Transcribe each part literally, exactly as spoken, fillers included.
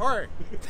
Hoi!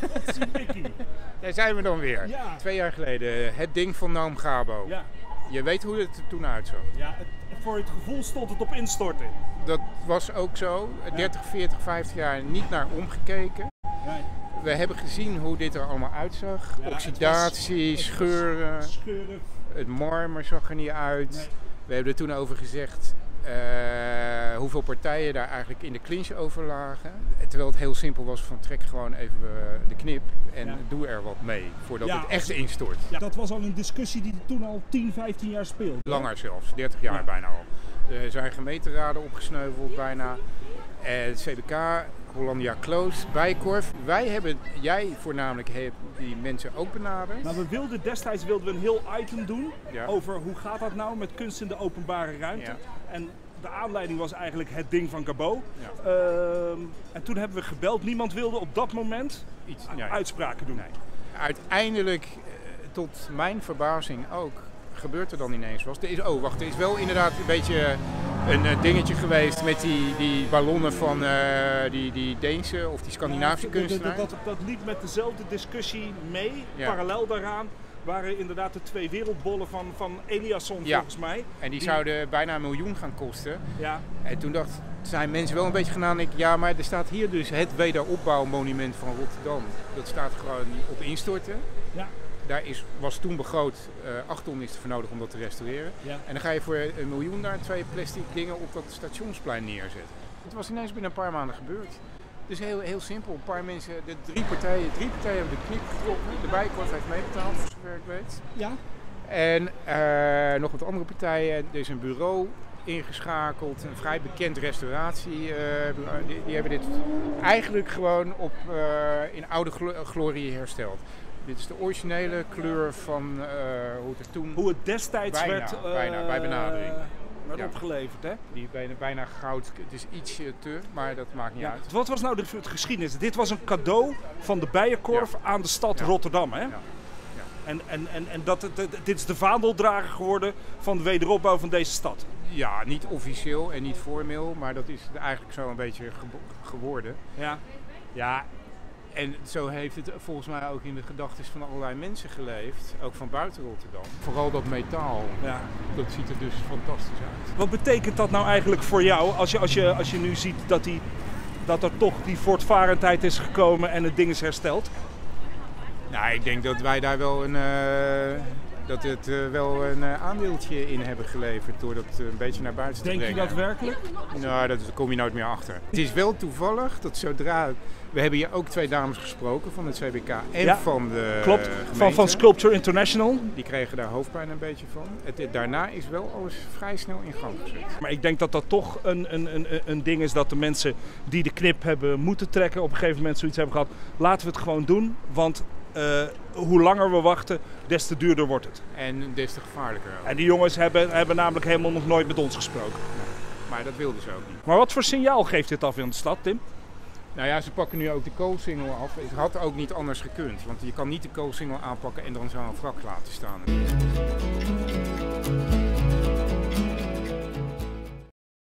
Daar zijn we dan weer. Ja. Twee jaar geleden, het ding van Noam Gabo. Ja. Je weet hoe het er toen uitzag. Ja, het, voor het gevoel stond het op instorten. Dat was ook zo. dertig, veertig, vijftig jaar niet naar omgekeken. Nee. We hebben gezien hoe dit er allemaal uitzag. Ja, Oxidatie, het was, scheuren. Het, was scheuren. Het marmer zag er niet uit. Nee. We hebben er toen over gezegd uh, hoeveel partijen daar eigenlijk in de clinch over lagen. Terwijl het heel simpel was van trek gewoon even uh, de knip en ja. doe er wat mee voordat ja, het echt instort. Ja, dat was al een discussie die toen al tien, vijftien jaar speelde. Langer zelfs, dertig jaar ja. bijna al. Er zijn gemeenteraden opgesneuveld bijna. En het C B K, Hollandia Close, Bijenkorf. Wij hebben, jij voornamelijk, hebt die mensen ook benaderd. Nou, we wilden, destijds wilden we een heel item doen ja. over hoe gaat dat nou met kunst in de openbare ruimte. Ja. En de aanleiding was eigenlijk het ding van Gabo. Ja. Uh, en toen hebben we gebeld. Niemand wilde op dat moment Iets, ja, uitspraken doen. Nee. Uiteindelijk, tot mijn verbazing ook, gebeurt er dan ineens was. Er is, oh, wacht, er is wel inderdaad een beetje een uh, dingetje geweest met die, die ballonnen van uh, die, die Deense of die Scandinavische ja, kunstenaar. Dat, dat, dat liep met dezelfde discussie mee. Ja. Parallel daaraan waren inderdaad de twee wereldbollen van, van Eliasson ja. volgens mij. En die, die zouden bijna een miljoen gaan kosten. Ja. En toen dacht, zijn mensen wel een beetje gedaan. Ik, ja, maar er staat hier dus het wederopbouwmonument van Rotterdam. Dat staat gewoon op instorten. Ja. Daar is, was toen begroot uh, acht ton is voor nodig om dat te restaureren. Ja. En dan ga je voor een miljoen daar twee plastic dingen op dat stationsplein neerzetten. Het was ineens binnen een paar maanden gebeurd. Dus heel, heel simpel. Een paar mensen, de drie partijen, drie partijen hebben de knip getrokken. De Bijenkorf heeft meebetaald, voor zover ik weet. Ja. En uh, nog wat andere partijen. Er is een bureau ingeschakeld, een vrij bekend restauratie. Uh, die, die hebben dit eigenlijk gewoon op, uh, in oude gl- glorie hersteld. Dit is de originele kleur van uh, hoe het er toen... Hoe het destijds bijna, werd uh, bijna, bij benadering. werd ja. opgeleverd, hè? Die bijna, bijna goud. Het is ietsje te, maar dat maakt niet ja. uit. Wat was nou de, de geschiedenis? Dit was een cadeau van de Bijenkorf ja. aan de stad ja. Rotterdam, hè? Ja. Ja. En, en, en, en dat, dat, dit is de vaandeldrager geworden van de wederopbouw van deze stad. Ja, niet officieel en niet formeel, maar dat is eigenlijk zo een beetje ge- geworden. Ja. Ja. En zo heeft het volgens mij ook in de gedachten van allerlei mensen geleefd, ook van buiten Rotterdam. Vooral dat metaal, ja. dat ziet er dus fantastisch uit. Wat betekent dat nou eigenlijk voor jou, als je, als je, als je nu ziet dat, die, dat er toch die voortvarendheid is gekomen en het ding is hersteld? Nou, ik denk dat wij daar wel een, uh, dat het uh, wel een uh, aandeeltje in hebben geleverd door dat uh, een beetje naar buiten te denk brengen. Denk je dat werkelijk? Nou, daar kom je nooit meer achter. Het is wel toevallig dat zodra... We hebben hier ook twee dames gesproken van het C B K en ja, van de klopt. gemeente. Van, van Sculpture International. Die kregen daar hoofdpijn een beetje van. Het, daarna is wel alles vrij snel in gang gezet. Maar ik denk dat dat toch een, een, een, een ding is dat de mensen die de knip hebben moeten trekken op een gegeven moment zoiets hebben gehad. Laten we het gewoon doen, want uh, hoe langer we wachten, des te duurder wordt het. En des te gevaarlijker ook. En die jongens hebben, hebben namelijk helemaal nog nooit met ons gesproken. Nee, maar dat wilden ze ook niet. Maar wat voor signaal geeft dit af in de stad, Tim? Nou ja, ze pakken nu ook de koolsingel af. Het had ook niet anders gekund. Want je kan niet de koolsingel aanpakken en dan zo'n wrak laten staan.